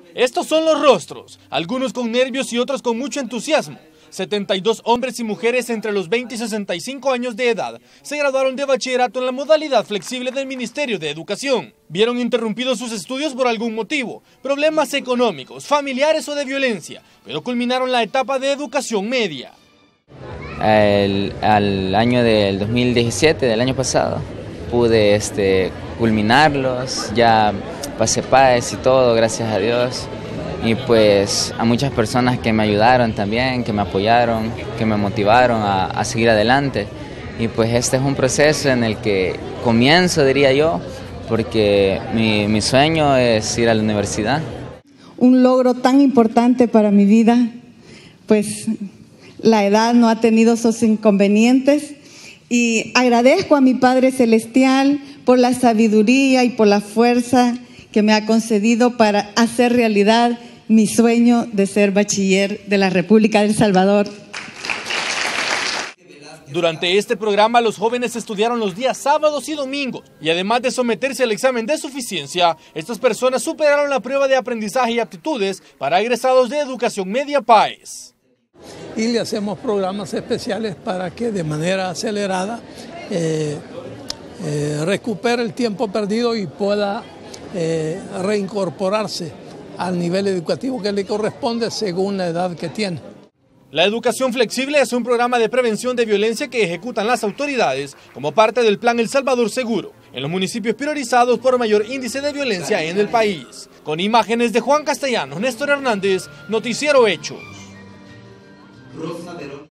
Estos son los rostros, algunos con nervios y otros con mucho entusiasmo. 72 hombres y mujeres entre los 20 y 65 años de edad se graduaron de bachillerato en la modalidad flexible del Ministerio de Educación. Vieron interrumpidos sus estudios por algún motivo, problemas económicos, familiares o de violencia, pero culminaron la etapa de educación media. Al año del 2017, del año pasado, pude culminarlos, ya pasé PAES y todo, gracias a Dios. Y pues a muchas personas que me ayudaron también, que me apoyaron, que me motivaron a seguir adelante. Y pues este es un proceso en el que comienzo, diría yo, porque mi sueño es ir a la universidad. Un logro tan importante para mi vida, pues la edad no ha tenido sus inconvenientes. Y agradezco a mi Padre Celestial por la sabiduría y por la fuerza que me ha concedido para hacer realidad mi sueño de ser bachiller de la República de El Salvador. Durante este programa, los jóvenes estudiaron los días sábados y domingos y además de someterse al examen de suficiencia, estas personas superaron la prueba de aprendizaje y aptitudes para egresados de educación media PAES. Y le hacemos programas especiales para que de manera acelerada recupere el tiempo perdido y pueda reincorporarse al nivel educativo que le corresponde según la edad que tiene. La educación flexible es un programa de prevención de violencia que ejecutan las autoridades como parte del Plan El Salvador Seguro, en los municipios priorizados por mayor índice de violencia en el país. Con imágenes de Juan Castellanos, Néstor Hernández, Noticiero Hechos.